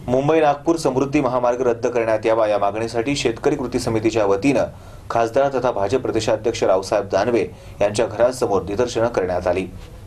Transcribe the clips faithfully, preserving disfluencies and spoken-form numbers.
मुंबई नागपूर समृद्धी महामार्ग रद्द करण्यात यावा या मागणीसाठी शेतकरी कृती समितीच्या वतीनं खासदार तथा भाजप प्रदेशाध्यक्ष रावसाहेब दानवे यांच्या घरासमोर निदर्शनं करण्यात आली।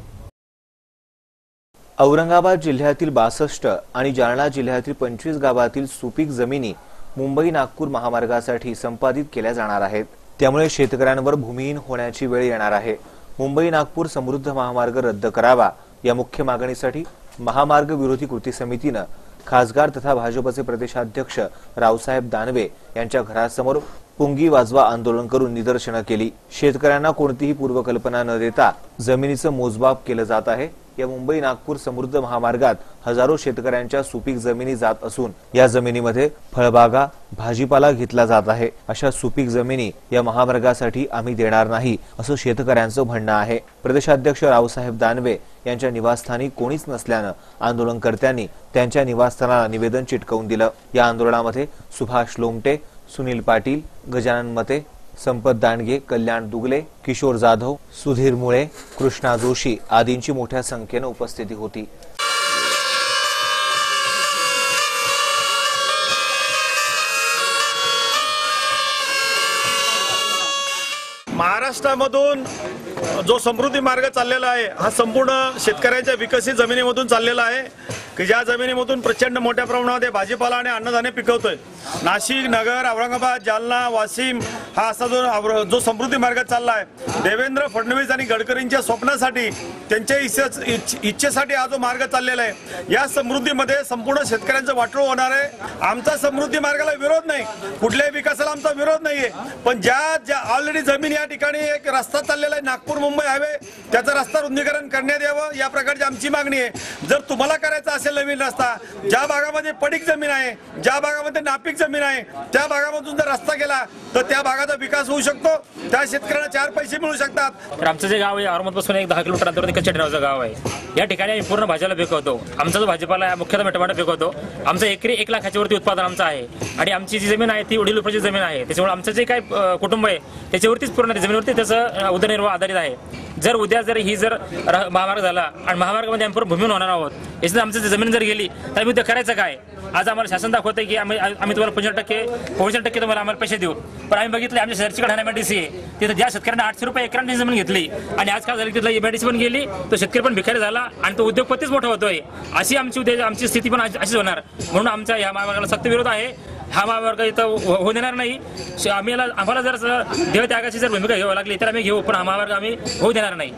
औरंगाबाद जिल्ह्यातील बासष्ट आणि जालना जिल्ह्यातील पंचवीस गावातील सुपीक जमिनी मुंबई नागपूर महामार्गासाठी संपादित केल्या जाणार आहेत। त्यामुळे शेतकऱ्यांवर भूमिहीन होण्याची वेळ येणार आहे। मुंबई नागपूर समृद्ध महामार्ग रद्द करावा या मुख्य मागणीसाठी महामार्ग विरोधी कृती समितीनं खासदार तथा भाजपचे प्रदेशाध्यक्ष रावसाहेब दानवे यांच्या घरासमोर पुंगी वाजवा आंदोलन करून निदर्शनं केली। शेतकऱ्यांना कोणतीही पूर्वकल्पना न देता जमिनीचं मोजमाप केलं जात आहे। या मुंबई नागपूर समृद्ध महामार्गात हजारो शेतकऱ्यांच्या सुपीक जमिनी जात असून या जमिनीमध्ये फळबागा भाजीपाला घेतला जात आहे। अशा सुपीक जमिनी या महामार्गासाठी आम्ही देणार नाही असं शेतकऱ्यांचं म्हणणं आहे। प्रदेशाध्यक्ष रावसाहेब दानवे यांच्या निवासस्थानी कोणीच नसल्यानं आंदोलनकर्त्यांनी त्यांच्या निवासस्थानाला निवेदन चिटकवून दिलं। या आंदोलनामध्ये सुभाष लोमटे, सुनील पाटील, गजानन मते, संपत दांडगे, कल्याण दुगले, किशोर जाधव, सुधीर मुळे, कृष्णा जोशी आदींची मोठ्या संख्येने उपस्थिती होती। महाराष्ट्रामधून जो समृद्धी मार्ग चाललेला आहे हा संपूर्ण शेतकऱ्यांच्या विकसित जमिनीमधून चाललेला आहे की ज्या जमिनीमधून प्रचंड मोठ्या प्रमाणामध्ये भाजीपाला आणि अन्नधान्य पिकवतोय। नाशिक, नगर, औरंगाबाद, जालना, वाशिम हा असा जो जो समृद्धी मार्ग चालला आहे देवेंद्र फडणवीस आणि गडकरींच्या स्वप्नासाठी त्यांच्या इच्छेसाठी हा जो मार्ग चाललेला आहे या समृद्धीमध्ये संपूर्ण शेतकऱ्यांचं वाटोळं होणार आहे। आमचा समृद्धी मार्गाला विरोध नाही, कुठल्याही विकासाला आमचा विरोध नाहीये, पण ज्या ज्या ऑलरेडी जमीन या ठिकाणी एक रस्ता चाललेला आहे नागपूर मुंबई हायवे त्याचा रस्ता रुंदीकरण करण्यात यावं या प्रकारची आमची मागणी आहे। जर तुम्हाला करायचा असेल नवीन रस्ता, ज्या भागामध्ये पडीक जमीन आहे, ज्या भागामध्ये नापीक जमीन आहे त्या भागामधून जर रस्ता केला तर त्या भागाचा विकास होऊ शकतो, त्या शेतकऱ्यांना चार पैसे मिळू शकतात। तर आमचं जे गाव आहे औरंगाबाद पासून एक दहा किलोमीटर अंतरावर कच्च्या नावाचं गाव आहे। या ठिकाणी आम्ही पूर्ण भाजीला पिकवतो। आमचा जो भाजीपाला आहे मुख्यतः टमाटर पिकवतो। आमचं एकरी एक लाखाच्या वरती उत्पादन आमचं आहे आणि आमची जी जमीन आहे ती वडील रुपयाची जमीन आहे। त्याच्यामुळे आमचं जे काय कुटुंब आहे त्याच्यावरतीच पूर्ण जमिनीवरती त्याचं उदरनिर्वाह आधारित आहे। जर उद्या जर ही जर महामार्ग झाला आणि महामार्गामध्ये आम्ही भूमिहीन होणार आहोत, याचं आमचं जमीन जर गेली तर आम्ही ते करायचं काय? आज आम्हाला शासन दाखवतंय की आम्ही आम्ही तुम्हाला पंचवीस टक्के पंचवीस टक्के तुम्हाला आम्हाला पैसे देऊ, पण आम्ही बघितलं आमच्या शेजारची एमआयडीसी आहे तिथे ज्या शेतकऱ्यांना आठशे रुपये एकरांची जमीन घेतली आणि आज काय झालं तिथला एमआयडीसी पण गेली, तो शेतकरी पण भिकारी झाला आणि तो उद्योगपतीच मोठा होतोय। अशी आमची उद्या आमची स्थिती पण अशीच होणार, म्हणून आमच्या या महामार्गाला सक्त विरोध आहे। हा महामार्ग इथं होऊ देणार नाही। आम्ही आम्हाला जर देवत्यागाची जर भूमिका घ्यावी लागली तर आम्ही घेऊ, पण हा महामार्ग आम्ही होऊ देणार नाही।